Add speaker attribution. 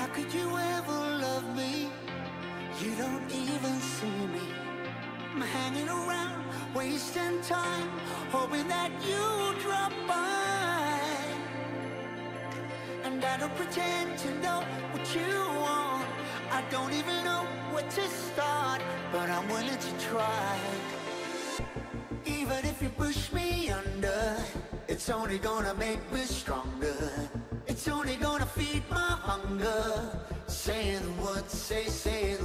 Speaker 1: How could you ever love me? You don't even see me. I'm hanging around, wasting time, hoping that you drop by. And I don't pretend to know what you want. I don't even know where to start, but I'm willing to try. Even if you push me under, it's only gonna make me stronger. It's only gonna feed my hunger. Saying the words, say